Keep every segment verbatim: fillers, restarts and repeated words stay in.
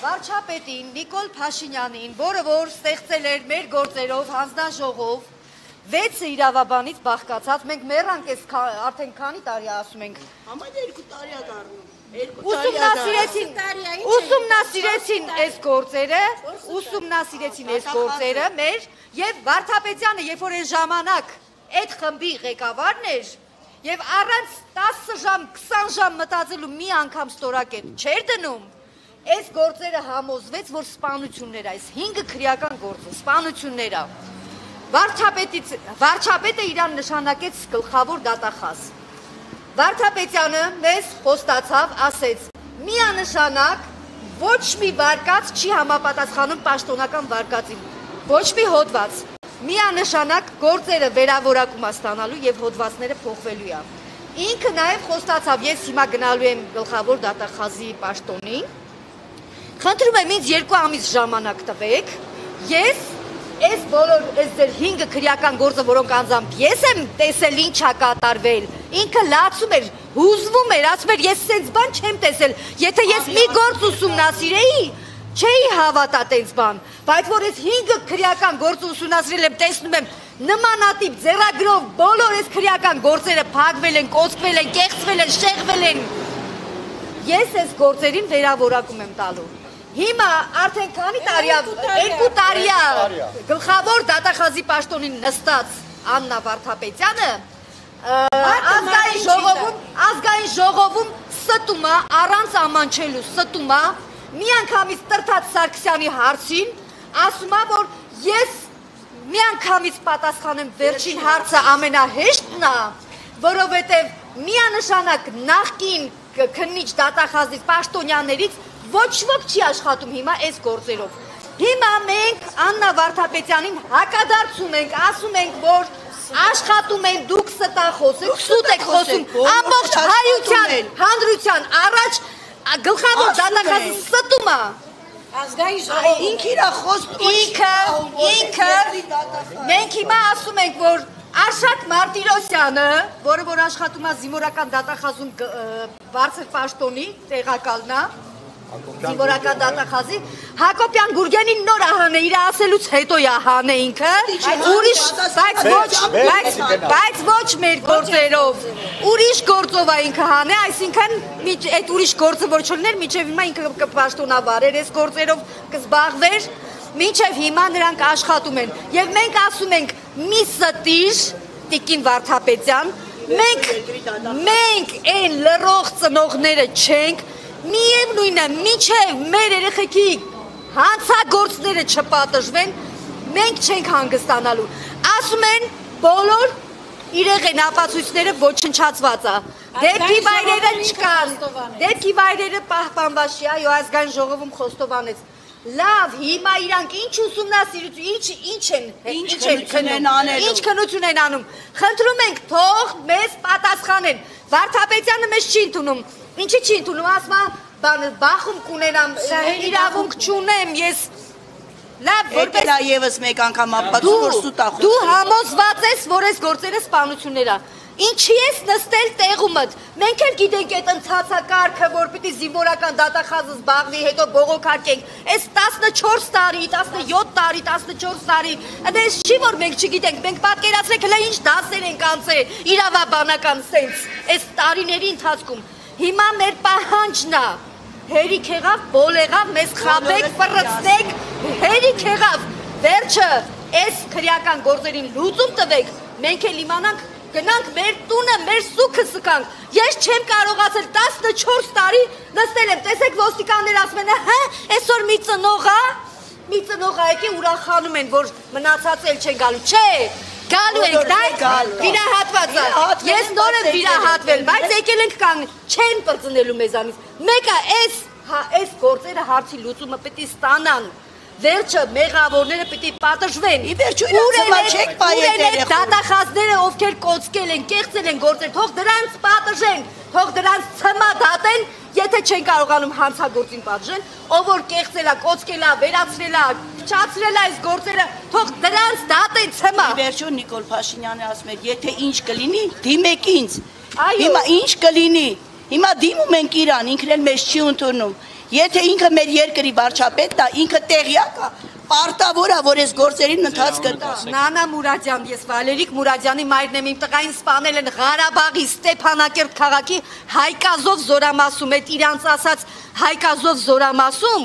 Վարչապետին Նիկոլ Փաշինյանին, որը որ ստեղծել էր մեր գործերով, հանձնաժողով, վեցը իրավաբանից բաղկացած, մենք մեռանք էս արդեն քանի տարի ասում ենք։ Համայն երկու տարի է դառնում։ Ուսումնասիրեցին, ուսումնասիրեցին այս գործերը, ուսումնասիրեցին այս գործերը մեր եւ Վարդապետյանը, երբ որ այն ժամանակ այդ խմբի ղեկավարն էր եւ առանց տասը ժամ, քսան ժամ մտածելու մի անգամ ստորակետ չէր դնում, այս գործերը համոզվեց, որ սպանություններ, այս հինգը քրեական գործը, սպանությունները Վարչապետը իրան նշանակեց գլխավոր դատախազ։ Վարդապետյանը մեզ խոստացավ, ասեց, միանշանակ ոչ մի վարկած չի համապատասխանում պաշտոնական վարկածին, ոչ մի հոդված, միանշանակ գործերը վերավորակում ստանալու եւ հոդվածները փոխվելու է։ Ինքը նաեւ խոստացավ, ես հիմա գնալու եմ գլխավոր դատախազի պաշտոնին, խնդրում եմ ինձ երկու ամիս ժամանակ տվեք, ես Այս բոլոր, այս ձեր հինգը քրեական գործը, որոնք անձամբ ես եմ տեսել ինչ է կատարվել, ինքը լացում էր, հուզվում էր, ասում էր, ես սենց բան չեմ տեսել, եթե ես մի գործ ուսումնասիրեի, չէի հավատա տենց բան, բայց որ այս հինգը քրեական գործը ուսումնասիրել եմ, տեսնում եմ, նմանատիպ ձեռագրով բոլոր այս քրեական գործերը փակվել են, կոծվել են, կեղծվել են, շեղվել են, ես այս գործերին վերավորակում եմ տալու։ Հիմա արդեն քանի տարի է, երկու տարի է գլխավոր դատախազի պաշտոնին նստած Աննա Վարդապետյանը ազգային ժողովում ստում է, առանց ամանչելու ստում է, միանգամից Տրթած Սարգսյանի հարցին, ասում է, որ ես միանգամից պատասխանեմ վերջին հարցը ամենահեշտն է, որովհետև միանշանակ նախկին քննիչ դատախազից պաշտոնյաներից ոչ ոք չի աշխատում հիմա այս գործերով։ Հիմա մենք Աննա Վարդապետյանին հակադարձում ենք, ասում ենք, որ աշխատում են դուք ստախոս եք, սուտ եք խոսում, ամբողջ հայության, հանրության առաջ գլխավոր դատախազը ստում է։ Ազգային ժողովը ինքը իր խոսքը ինքը ինքը մենք հիմա ասում ենք, որ Արշակ Մարտիրոսյանը, որը որ աշխատում է զինվորական դատախազում բարձր պաշտոնի տեղակալն է, զինվորական դատախազի, Հակոբյան Գուրգենին նոր ահան է, իր ասելուց հետո է ահան է ինքը, ուրիշ, բայց ոչ մեր գործերով, ուրիշ գործով է ինքը հան է, այսինքն այդ ուրիշ գործը որ չլներ, միջև հիմա ինքը կպաշտոնավարեր այս գործերով կզբաղվեր, մինչև հիմա նրանք աշխատում են, և մենք ասում ենք մի ստիր, Տիկին Վարդապետյան, մենք այն լռող ծնողները չենք, միևնույն է, մինչև մեր երեխեքի հանցագործները չպատժվեն, մենք չենք հանգստանալու, ասում են բոլոր իրեղեն ապացույցները ոչնչացված է, դեպքի վայրերը չկան, դեպքի վայրերը պահպանված չի, այո ազգային ժողովում խոստովանեց, լավ, հիմա իրանք ինչ ուսումնասիրություն, ինչ են, ինչ քննություն են անում, խնդրում ենք, թող մեզ պատասխանեն, Վարդապետյանը մեզ չի ընդունում, ինչի չի ընդունում, ասում է, բախում կունենամ, իրավունք չունեմ, ես, լավ, որպես ևս մեկ անգամ ապացու, որ սուտ է խոսում, դու համոզված ես, որ այս գործերը սպանություններ է, ինչի ես նստել տեղումդ, մենք էլ գիտենք այդ ընթացակարգը, որ պիտի զինվորական դատախազը զբաղվի, հետո բողոքարկենք, այս տասնչորս տարի, տասնյոթ տարի, տասնչորս տարի, այս չի, որ մենք չգիտենք, մենք պատկերացրեք հլա ինչ դասեր ենք անցել, իրավաբանական սենց, այս տարիների ընթացքում, հիմա մեր պահանջն է, հերիք եղավ, բոլ եղավ, մեզ խաբեք, պռծնեք, հերիք եղավ, վերջը, այս քրեական գործերին լուծում տվեք, մենք էլ իմանանք գնանք մեր տունը, մեր սուքը սկանք, ես չեմ կարողացել տասնչորս տարի նստել եմ, տեսեք ոստիկաններ ասում են, հա, այսօր մի ծնողա, մի ծնողա եկի ուրախանում են, որ մնացած էլ չեն գալու, չէ, գալու ենք, դա վիրահատված է, ես նոր եմ վիրահատվել, բայց եկել ենք կանգ, չեն պրծնելու մեզանից, մեկը այս գործերը հարցի լուծումը պիտի ստանան, վերջը մեղավորները պիտի պատժվեն, ուր են դատախազները, ովքեր կոծկել են, կեղծել են գործեր, թող դրանց պատժեն, թող դրանց ցմա դատեն, եթե չեն կարողանում հանցագործին պատժեն, ով որ կեղծել է, կոծկել է, վերացրել է, փչացրել է այս գործերը, թող դրանց դատեն ցմա։ Վերջո Նիկոլ Փաշինյանը ասում էր, եթե ինչ կլինի, դիմեք ինձ, հիմա ինչ կլինի, հիմա դիմում ենք իրան, ինքն էլ մեզ չի ընդունում, Եթե ինքը մեր երկրի վարչապետն է, ինքը տեղյակ է, պարտավոր է, որ այս գործերին ընթացքը տա։ Նանա Մուրադյան, ես Վալերիկ Մուրադյանի մայրն եմ, իմ տղային սպանել են Ղարաբաղի Ստեփանակերտ քաղաքի Հայկազով զորամասում, այդ իրանց ասած Հայկազով զորամասում,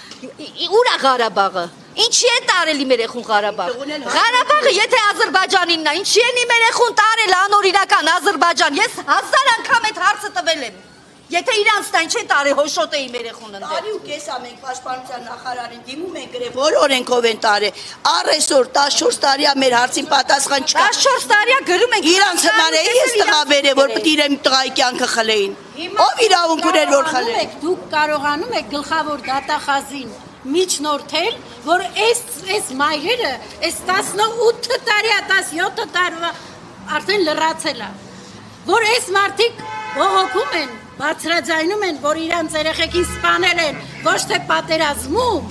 ուր է Ղարաբաղը։ Ինչի է տարել իմ երեխուն Ղարաբաղ։ Ղարաբաղը եթե Ադրբեջանինն է, ինչի են իմ երեխուն տարել անօրինական Ադրբեջան։ Ես հազար անգամ այդ հարցը տվել եմ։ Եթե իրանց տան չէ տարի հոշոտ է իմ երեխուն ընդդեմ։ Տարի ու կես է մենք պաշտպանության նախարարին դիմում ենք գրել, որ օրենքով են տարել։ Առ այսօր տասնչորս տարի է մեր հարցին պատասխան չկա։ տասնչորս տարի է գրում ենք։ Իրանց համար է ես տղա բերել, որ պետք է իրեն տղայի կյանքը խլեին։ Ով իրավունք ուներ որ խլեն։ Դուք կարողանում եք գլխավոր դատախազին միջնորդել, որ այս այս մայրերը այս տասնութ տարի, տասնյոթ տարվա արդեն լրացել է, որ այս մարդիկ բողոքում են, բարձրաձայնում են, որ իրանց երեխեքին սպանել են, ոչ թե պատերազմում,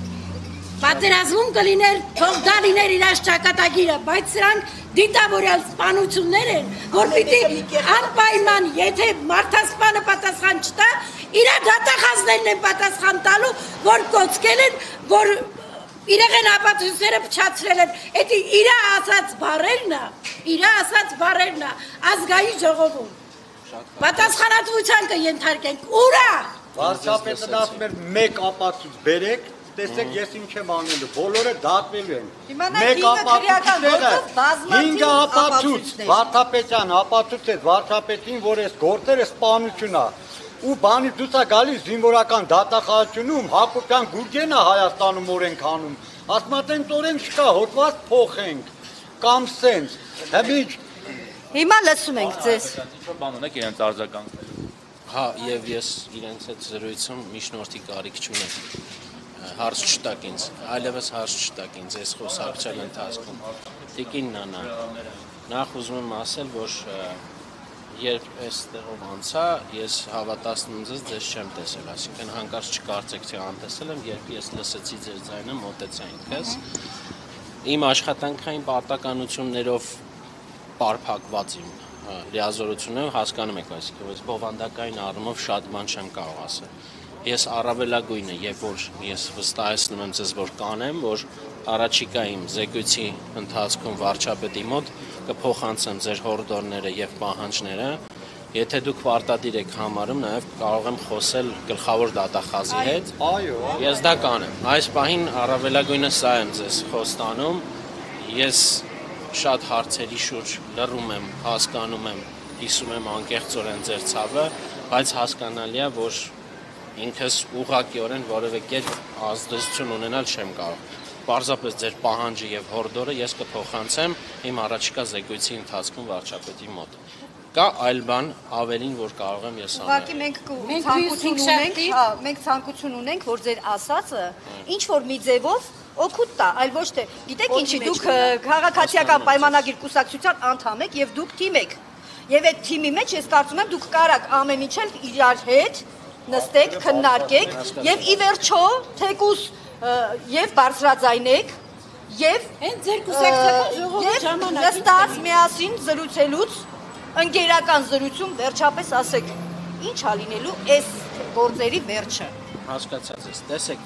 պատերազմում կլիներ, թող դա լիներ իրանց ճակատագիրը, բայց սրանք դիտավորյալ սպանություններ են, որ պիտի անպայման, եթե մարդասպանը պատասխան չտա, իրա դատախազներն են պատասխան տալու, որ կոծկել են, որ իրեղեն ապացույցները փչացրել են, էդի իրա ասած բառերն է, իրա ասած բառերն է, ազգային ժողովում, պատասխանատվության կենթարկենք, ուրա։ Վարչապետն ասում էր մեկ ապացույց բերեք, տեսեք ես ինչ եմ անելու, բոլորը դատվելու են։ Մեկ ապացույցները, հինգ ապացույց, Վարդապետյան ապացույցեց վարչապետին, որ այս գործերը սպանություն է։ Ու բանից դուրս է գալիս զինվորական դատախազությունում Հակոբյան Գուրգենը Հայաստանում օրենք անում։ Ասում է տենց օրենք չկա, հոդված փոխենք կամ սենց։ Հəbիջ Հիմա լսում ենք ձեզ։ Ինչ բան ունեք իրենց արձագանքելու։ Հա, եւ ես իրենց հետ զրույցում միջնորդի կարիք չունեմ։ Հարց չտակ ինձ, այլևս հարց չտակ ինձ այս խոսակցության ընթացքում։ Տիկին Նանա, նախ ուզում եմ ասել, որ երբ այստեղով անցա, ես հավատացնում ձեզ ձեզ չեմ տեսել, այսինքն հանկարծ չկարծեք թե անտեսել եմ, երբ ես լսեցի ձեր ձայնը, մոտեցա ինքս։ Իմ աշխատանքային պարտականություններով պարփակված իմ լիազորությունները հասկանում եք, այսինքն ես բովանդակային առումով շատ բան չեմ կարող ասել։ Ես առավելագույնը, երբ որ ես վստահեցնում եմ ձեզ, որ կանեմ, որ առաջիկայում զեկույցի ընթացքում վարչապետի մոտ կփոխանցեմ ձեր հորդորները եւ պահանջները, եթե դուք պարտադիր եք համարում, նաեւ կարող եմ խոսել գլխավոր դատախազի հետ։ Այո, ես դա կանեմ։ Այս պահին առավելագույնը սա եմ ձեզ խոստանում։ Ես շատ հարցերի շուրջ լռում եմ, հասկանում եմ, հիսում եմ անկեղծորեն ձեր ցավը, բայց հասկանալի է, որ ինքս ուղղակիորեն որևէ կերպ ազդեցություն ունենալ չեմ կարող։ Պարզապես ձեր պահանջը եւ հորդորը ես կփոխանցեմ իմ առաջիկա զեկույցի ընթացքում վարչապետի մոտ։ Կա այլ բան ավելին, որ կարող եմ ես անել։ Ուղղակի մենք ցանկություն ունենք, հա, մենք ցանկություն ունենք, որ ձեր ասածը ինչ որ մի ձևով օգուտ տա, այլ ոչ թե, գիտեք ինչի, դուք քաղաքացիական պայմանագիր կուսակցության անդամ եք եւ դուք թիմ եք։ Եվ այդ թիմի մեջ ես կարծում եմ դուք կարաք ամեն ինչ էլ իրար հետ նստեք, քննարկեք եւ ի վերջո թեկուս եւ բարձրաձայնեք եւ հենց ձեր կուսակցական ժողովի ժամանակ նստած միասին զրուցելուց ընկերական զրույցում վերջապես ասեք ինչ ա լինելու այս գործերի վերջը։ Հասկացած ես, տեսեք,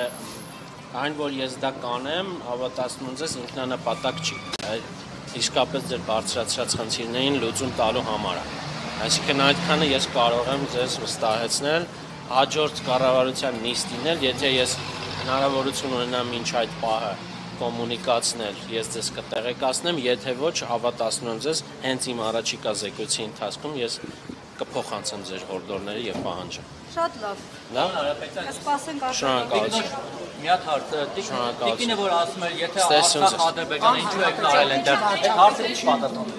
այն որ ես դա կանեմ, հավատացնում ձեզ ինքնանպատակ չի, իսկապես ձեր բարձրացրած խնդիրներին լուծում տալու համար է։ Այսինքն այդքանը ես կարող եմ ձեզ վստահեցնել հաջորդ կառավարության նիստին էլ, եթե ես հնարավորություն ունենամ մինչ այդ պահը կոմունիկացնել, ես ձեզ կտեղեկացնեմ, եթե ոչ, հավատացնում եմ ձեզ, հենց իմ առաջիկա զեկույցի ընթացքում ես կփոխանցեմ ձեր հորդորները եւ պահանջը։ Շատ լավ։ Լավ։ Կսպասենք Շնորհակալություն։ Մի հատ հարց, տիկինը որ ասում էր, եթե Ստեսություն Արցախ Ադրբեջանը ինչու եք տարել այնտեղ, այդ հարցը ինչ պատասխան։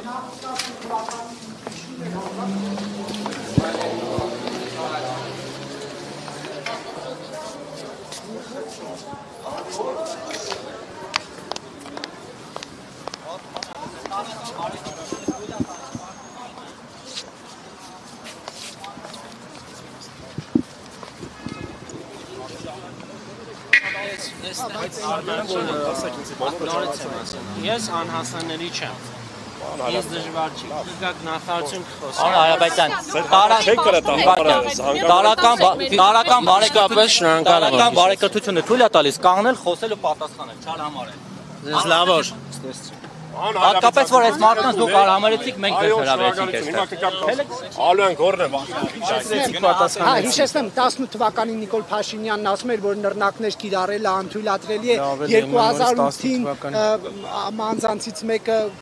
Ես անհասանելի չեմ։ Ես դժվար չի կգաք նախարարություն կխոսի։ Պարոն Հարաբեկյան, տարական տարական բարեկամական բարեկրթությունը թույլ է տալիս կանգնել, խոսել ու պատասխանել, չարհամարել։ Ձեզ լավ օր։ Հատկապես որ այս մարդկանց դուք արհամարեցիք, մենք ձեզ հրավերեցինք այստեղ։ Ալյան գորնեմ։ Հա, հիշեցնեմ տասնութ թվականին Նիկոլ Փաշինյանն ասում էր, որ նռնակներ կիրառելը անթույլատրելի է, երկու հազար ութին անձանցից մեկը